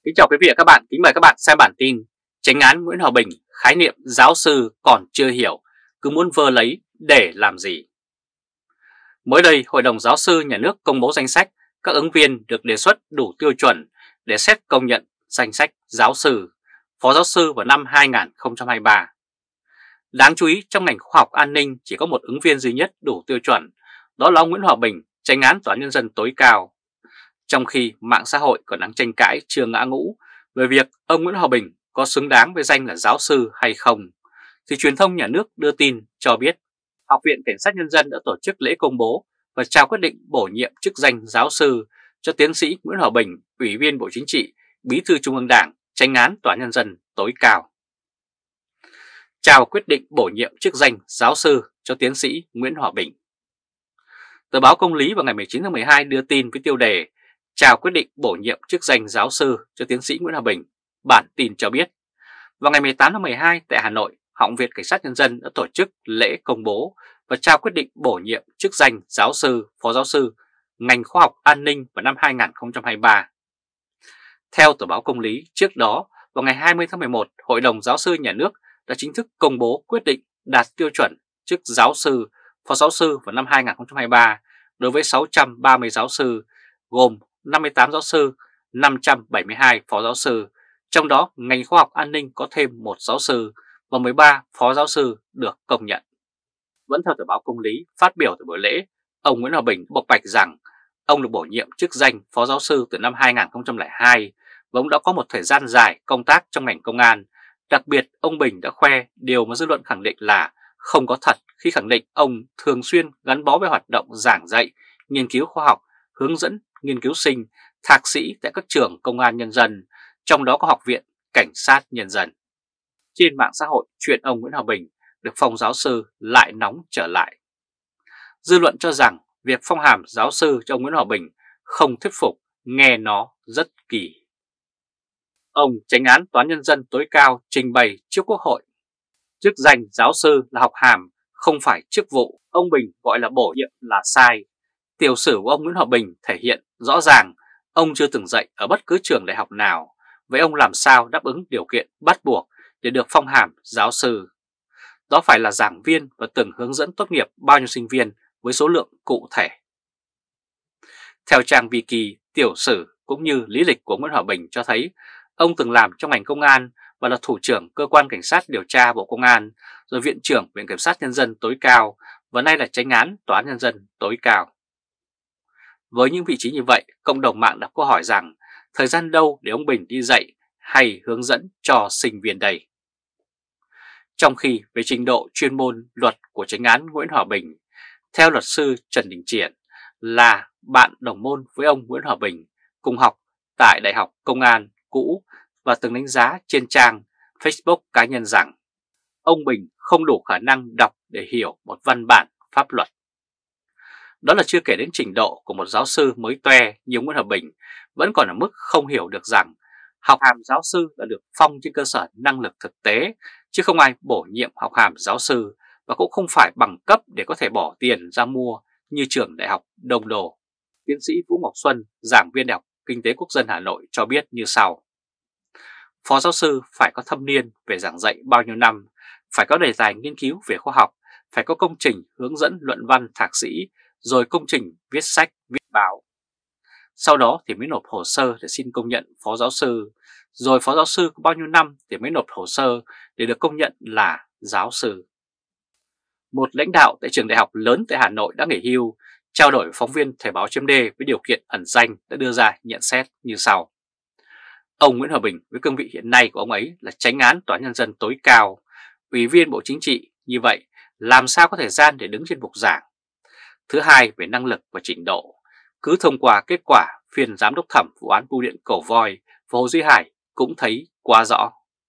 Kính chào quý vị và các bạn, kính mời các bạn xem bản tin Chánh án Nguyễn Hòa Bình khái niệm giáo sư còn chưa hiểu, cứ muốn vơ lấy để làm gì. Mới đây, Hội đồng Giáo sư Nhà nước công bố danh sách các ứng viên được đề xuất đủ tiêu chuẩn để xét công nhận danh sách giáo sư, phó giáo sư vào năm 2023. Đáng chú ý, trong ngành khoa học an ninh chỉ có một ứng viên duy nhất đủ tiêu chuẩn, đó là ông Nguyễn Hòa Bình, Chánh án Tòa án Nhân dân tối cao. Trong khi mạng xã hội còn đang tranh cãi chưa ngã ngũ về việc ông Nguyễn Hòa Bình có xứng đáng với danh là giáo sư hay không, thì truyền thông nhà nước đưa tin cho biết Học viện Cảnh sát Nhân dân đã tổ chức lễ công bố và trao quyết định bổ nhiệm chức danh giáo sư cho tiến sĩ Nguyễn Hòa Bình, Ủy viên Bộ Chính trị, Bí thư Trung ương Đảng, Chánh án Tòa án Nhân dân tối cao. Trao quyết định bổ nhiệm chức danh giáo sư cho tiến sĩ Nguyễn Hòa Bình. Tờ báo Công lý vào ngày 19 tháng 12 đưa tin với tiêu đề Trao quyết định bổ nhiệm chức danh giáo sư cho tiến sĩ Nguyễn Hòa Bình. Bản tin cho biết, vào ngày 18 tháng 12 tại Hà Nội, Học viện Cảnh sát Nhân dân đã tổ chức lễ công bố và trao quyết định bổ nhiệm chức danh giáo sư, phó giáo sư, ngành khoa học an ninh vào năm 2023. Theo tờ báo Công lý, trước đó, vào ngày 20 tháng 11, Hội đồng Giáo sư Nhà nước đã chính thức công bố quyết định đạt tiêu chuẩn chức giáo sư, phó giáo sư vào năm 2023 đối với 630 giáo sư, gồm 58 giáo sư, 572 phó giáo sư, trong đó ngành khoa học an ninh có thêm 1 giáo sư và 13 phó giáo sư được công nhận. Vẫn theo tờ báo Công lý, phát biểu tại buổi lễ, ông Nguyễn Hòa Bình bộc bạch rằng ông được bổ nhiệm chức danh phó giáo sư từ năm 2002 và ông đã có một thời gian dài công tác trong ngành công an. Đặc biệt, ông Bình đã khoe điều mà dư luận khẳng định là không có thật khi khẳng định ông thường xuyên gắn bó với hoạt động giảng dạy, nghiên cứu khoa học, hướng dẫn nghiên cứu sinh, thạc sĩ tại các trường công an nhân dân, trong đó có Học viện Cảnh sát Nhân dân. Trên mạng xã hội, chuyện ông Nguyễn Hòa Bình được phong giáo sư lại nóng trở lại. Dư luận cho rằng việc phong hàm giáo sư cho ông Nguyễn Hòa Bình không thuyết phục, nghe nó rất kỳ. Ông Chánh án Tòa án Nhân dân tối cao trình bày trước Quốc hội. Chức danh giáo sư là học hàm, không phải chức vụ, ông Bình gọi là bổ nhiệm là sai. Tiểu sử của ông Nguyễn Hòa Bình thể hiện rõ ràng ông chưa từng dạy ở bất cứ trường đại học nào, vậy ông làm sao đáp ứng điều kiện bắt buộc để được phong hàm giáo sư? Đó phải là giảng viên và từng hướng dẫn tốt nghiệp bao nhiêu sinh viên với số lượng cụ thể. Theo trang Wiki, tiểu sử cũng như lý lịch của Nguyễn Hòa Bình cho thấy ông từng làm trong ngành công an và là thủ trưởng cơ quan cảnh sát điều tra Bộ Công an, rồi viện trưởng Viện Kiểm sát Nhân dân tối cao và nay là Chánh án Tòa án Nhân dân tối cao. Với những vị trí như vậy, cộng đồng mạng đặt câu hỏi rằng thời gian đâu để ông Bình đi dạy hay hướng dẫn cho sinh viên đây? Trong khi về trình độ chuyên môn luật của Chánh án Nguyễn Hòa Bình, theo luật sư Trần Đình Triển là bạn đồng môn với ông Nguyễn Hòa Bình, cùng học tại Đại học Công an cũ và từng đánh giá trên trang Facebook cá nhân rằng ông Bình không đủ khả năng đọc để hiểu một văn bản pháp luật. Đó là chưa kể đến trình độ của một giáo sư mới toe như Nguyễn Hòa Bình vẫn còn ở mức không hiểu được rằng học hàm giáo sư đã được phong trên cơ sở năng lực thực tế, chứ không ai bổ nhiệm học hàm giáo sư và cũng không phải bằng cấp để có thể bỏ tiền ra mua như trường Đại học Đông Đô. Tiến sĩ Vũ Ngọc Xuân, giảng viên Đại học Kinh tế Quốc dân Hà Nội cho biết như sau. Phó giáo sư phải có thâm niên về giảng dạy bao nhiêu năm, phải có đề tài nghiên cứu về khoa học, phải có công trình hướng dẫn luận văn thạc sĩ, rồi công trình viết sách, viết báo. Sau đó thì mới nộp hồ sơ để xin công nhận phó giáo sư, rồi phó giáo sư có bao nhiêu năm thì mới nộp hồ sơ để được công nhận là giáo sư. Một lãnh đạo tại trường đại học lớn tại Hà Nội đã nghỉ hưu, trao đổi với phóng viên Thời báo .d với điều kiện ẩn danh đã đưa ra nhận xét như sau. Ông Nguyễn Hòa Bình với cương vị hiện nay của ông ấy là Chánh án Tòa án Nhân dân tối cao, Ủy viên Bộ Chính trị, như vậy làm sao có thời gian để đứng trên bục giảng? Thứ hai, về năng lực và trình độ, cứ thông qua kết quả phiên giám đốc thẩm vụ án bưu điện Cầu Voi và Hồ Duy Hải cũng thấy quá rõ.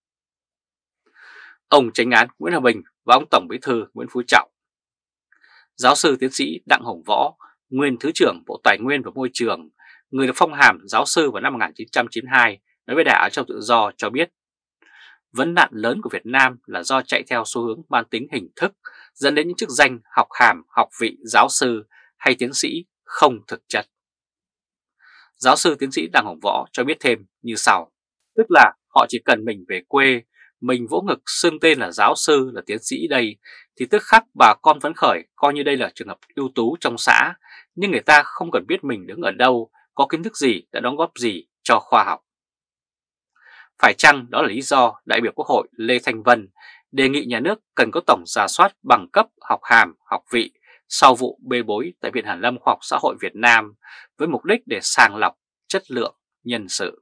Ông Chánh án Nguyễn Hòa Bình và ông Tổng Bí thư Nguyễn Phú Trọng. Giáo sư tiến sĩ Đặng Hồng Võ, nguyên Thứ trưởng Bộ Tài nguyên và Môi trường, người được phong hàm giáo sư vào năm 1992, nói với Đài Á Châu Tự Do cho biết vấn nạn lớn của Việt Nam là do chạy theo xu hướng mang tính hình thức, dẫn đến những chức danh học hàm, học vị giáo sư hay tiến sĩ không thực chất. Giáo sư tiến sĩ Đặng Hồng Võ cho biết thêm như sau. Tức là họ chỉ cần mình về quê, mình vỗ ngực xưng tên là giáo sư, là tiến sĩ đây, thì tức khắc bà con phấn khởi, coi như đây là trường hợp ưu tú trong xã, nhưng người ta không cần biết mình đứng ở đâu, có kiến thức gì, đã đóng góp gì cho khoa học. Phải chăng đó là lý do đại biểu Quốc hội Lê Thanh Vân đề nghị nhà nước cần có tổng rà soát bằng cấp, học hàm, học vị sau vụ bê bối tại Viện Hàn lâm Khoa học Xã hội Việt Nam với mục đích để sàng lọc chất lượng nhân sự?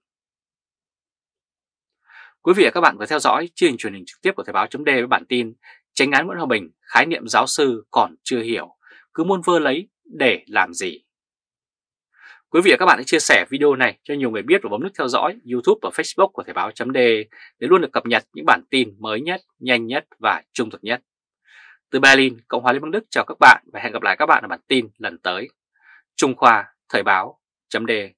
Quý vị và các bạn vừa theo dõi chương trình truyền hình trực tiếp của Thời báo .d với bản tin Chánh án Nguyễn Hòa Bình khái niệm giáo sư còn chưa hiểu, cứ muốn vơ lấy để làm gì. Quý vị và các bạn hãy chia sẻ video này cho nhiều người biết và bấm nút theo dõi YouTube và Facebook của Thời báo .d để luôn được cập nhật những bản tin mới nhất, nhanh nhất và trung thực nhất. Từ Berlin, Cộng hòa Liên bang Đức chào các bạn và hẹn gặp lại các bạn ở bản tin lần tới. Trung Khoa, Thời báo .d.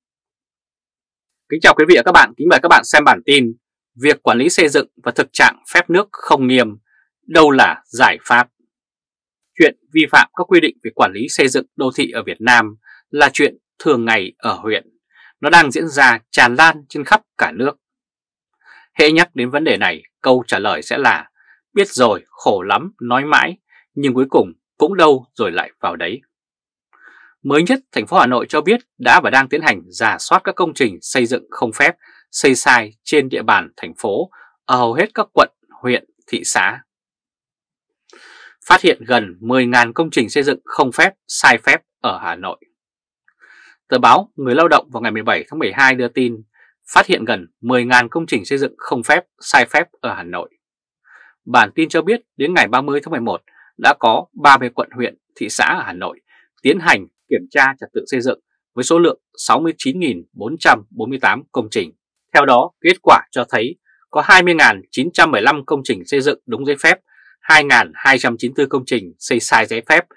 Kính chào quý vị và các bạn, kính mời các bạn xem bản tin việc quản lý xây dựng và thực trạng phép nước không nghiêm, đâu là giải pháp? Chuyện vi phạm các quy định về quản lý xây dựng đô thị ở Việt Nam là chuyện thường ngày ở huyện. Nó đang diễn ra tràn lan trên khắp cả nước. Hễ nhắc đến vấn đề này, câu trả lời sẽ là biết rồi, khổ lắm, nói mãi, nhưng cuối cùng cũng đâu rồi lại vào đấy. Mới nhất, thành phố Hà Nội cho biết đã và đang tiến hành rà soát các công trình xây dựng không phép, xây sai trên địa bàn thành phố ở hầu hết các quận, huyện, thị xã. Phát hiện gần 10.000 công trình xây dựng không phép, sai phép ở Hà Nội. Tờ báo Người Lao động vào ngày 17 tháng 12 đưa tin phát hiện gần 10.000 công trình xây dựng không phép, sai phép ở Hà Nội. Bản tin cho biết đến ngày 30 tháng 11 đã có 30 quận, huyện, thị xã ở Hà Nội tiến hành kiểm tra trật tự xây dựng với số lượng 69.448 công trình. Theo đó, kết quả cho thấy có 20.915 công trình xây dựng đúng giấy phép, 2.294 công trình xây sai giấy phép,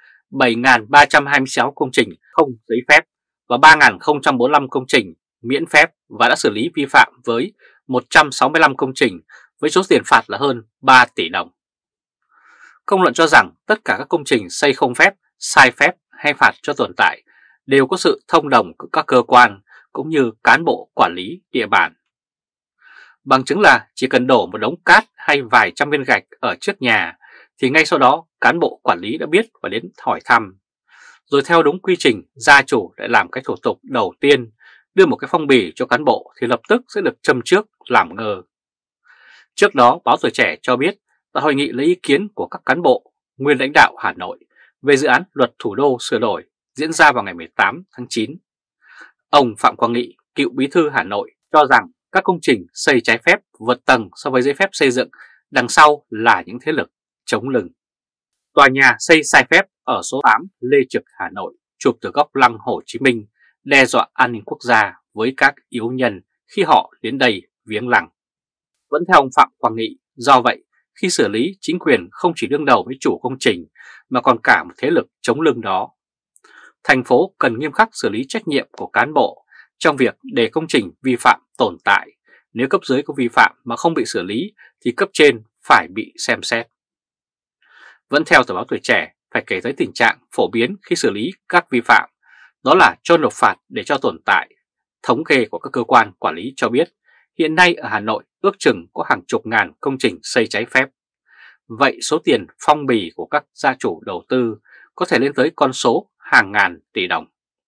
7.326 công trình không giấy phép và 3.045 công trình miễn phép và đã xử lý vi phạm với 165 công trình với số tiền phạt là hơn 3 tỷ đồng. Công luận cho rằng tất cả các công trình xây không phép, sai phép hay phạt cho tồn tại đều có sự thông đồng của các cơ quan cũng như cán bộ quản lý địa bàn. Bằng chứng là chỉ cần đổ một đống cát hay vài trăm viên gạch ở trước nhà thì ngay sau đó cán bộ quản lý đã biết và đến hỏi thăm. Rồi theo đúng quy trình, gia chủ lại làm cái thủ tục đầu tiên, đưa một cái phong bì cho cán bộ thì lập tức sẽ được châm trước làm ngơ. Trước đó, báo Tuổi Trẻ cho biết tại hội nghị lấy ý kiến của các cán bộ, nguyên lãnh đạo Hà Nội về dự án luật thủ đô sửa đổi diễn ra vào ngày 18 tháng 9. Ông Phạm Quang Nghị, cựu bí thư Hà Nội, cho rằng các công trình xây trái phép vượt tầng so với giấy phép xây dựng, đằng sau là những thế lực chống lưng. Tòa nhà xây sai phép ở số 8 Lê Trực, Hà Nội, chụp từ góc Lăng Hồ Chí Minh, đe dọa an ninh quốc gia với các yếu nhân khi họ đến đây viếng lăng. Vẫn theo ông Phạm Quang Nghị, do vậy, khi xử lý, chính quyền không chỉ đương đầu với chủ công trình mà còn cả một thế lực chống lưng đó. Thành phố cần nghiêm khắc xử lý trách nhiệm của cán bộ trong việc để công trình vi phạm tồn tại. Nếu cấp dưới có vi phạm mà không bị xử lý thì cấp trên phải bị xem xét. Vẫn theo tờ báo Tuổi Trẻ, phải kể tới tình trạng phổ biến khi xử lý các vi phạm, đó là cho nộp phạt để cho tồn tại. Thống kê của các cơ quan quản lý cho biết hiện nay ở Hà Nội ước chừng có hàng chục ngàn công trình xây trái phép. Vậy số tiền phong bì của các gia chủ đầu tư có thể lên tới con số hàng ngàn tỷ đồng.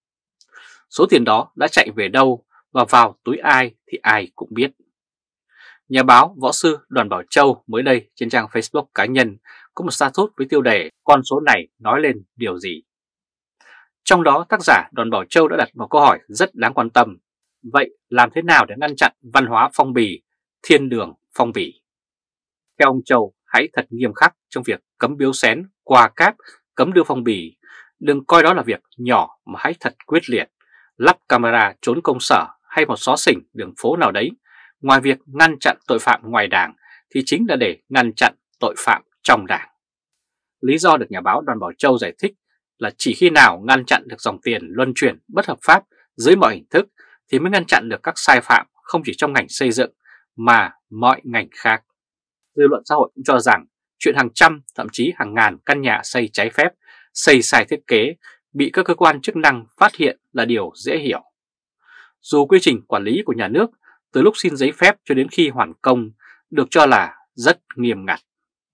Số tiền đó đã chạy về đâu và vào túi ai thì ai cũng biết. Nhà báo võ sư Đoàn Bảo Châu mới đây trên trang Facebook cá nhân có một status với tiêu đề con số này nói lên điều gì. Trong đó tác giả Đoàn Bảo Châu đã đặt một câu hỏi rất đáng quan tâm. Vậy làm thế nào để ngăn chặn văn hóa phong bì, thiên đường phong bì? Theo ông Châu, hãy thật nghiêm khắc trong việc cấm biếu xén, quà cáp, cấm đưa phong bì. Đừng coi đó là việc nhỏ mà hãy thật quyết liệt. Lắp camera trốn công sở hay một xó xỉnh đường phố nào đấy, ngoài việc ngăn chặn tội phạm ngoài Đảng thì chính là để ngăn chặn tội phạm trong Đảng. Lý do được nhà báo Đoàn Bảo Châu giải thích là chỉ khi nào ngăn chặn được dòng tiền luân chuyển bất hợp pháp dưới mọi hình thức thì mới ngăn chặn được các sai phạm không chỉ trong ngành xây dựng mà mọi ngành khác. Dư luận xã hội cũng cho rằng chuyện hàng trăm thậm chí hàng ngàn căn nhà xây trái phép, xây sai thiết kế bị các cơ quan chức năng phát hiện là điều dễ hiểu. Dù quy trình quản lý của nhà nước từ lúc xin giấy phép cho đến khi hoàn công được cho là rất nghiêm ngặt.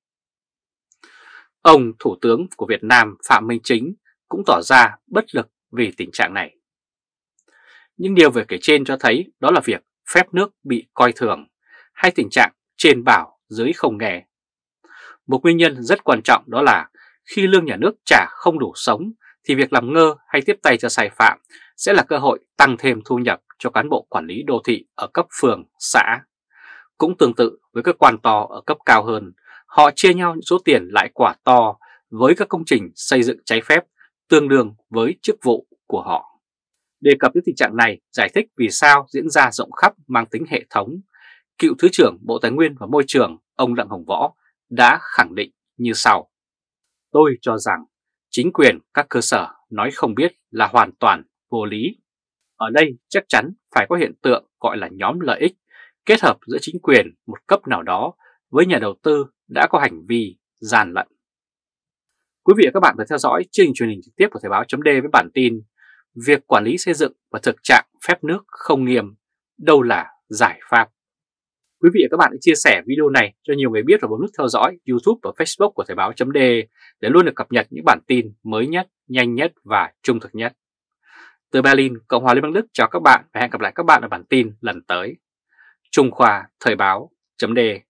Ông Thủ tướng của Việt Nam Phạm Minh Chính cũng tỏ ra bất lực vì tình trạng này. Những điều vừa kể trên cho thấy đó là việc phép nước bị coi thường hay tình trạng trên bảo dưới không nghe. Một nguyên nhân rất quan trọng đó là khi lương nhà nước trả không đủ sống thì việc làm ngơ hay tiếp tay cho sai phạm sẽ là cơ hội tăng thêm thu nhập cho cán bộ quản lý đô thị ở cấp phường, xã. Cũng tương tự với các quan to ở cấp cao hơn, họ chia nhau những số tiền lãi quả to với các công trình xây dựng trái phép tương đương với chức vụ của họ. Đề cập đến tình trạng này, giải thích vì sao diễn ra rộng khắp mang tính hệ thống, cựu Thứ trưởng Bộ Tài nguyên và Môi trường ông Đặng Hồng Võ đã khẳng định như sau. Tôi cho rằng chính quyền các cơ sở nói không biết là hoàn toàn vô lý. Ở đây chắc chắn phải có hiện tượng gọi là nhóm lợi ích kết hợp giữa chính quyền một cấp nào đó với nhà đầu tư đã có hành vi gian lận. Quý vị và các bạn vừa theo dõi chương trình truyền hình trực tiếp của Thời báo .d với bản tin việc quản lý xây dựng và thực trạng phép nước không nghiêm, đâu là giải pháp. Quý vị và các bạn hãy chia sẻ video này cho nhiều người biết và bấm nút theo dõi YouTube và Facebook của Thời báo .d để luôn được cập nhật những bản tin mới nhất, nhanh nhất và trung thực nhất. Từ Berlin, Cộng hòa Liên bang Đức chào các bạn và hẹn gặp lại các bạn ở bản tin lần tới. Trung Khoa Thời báo .d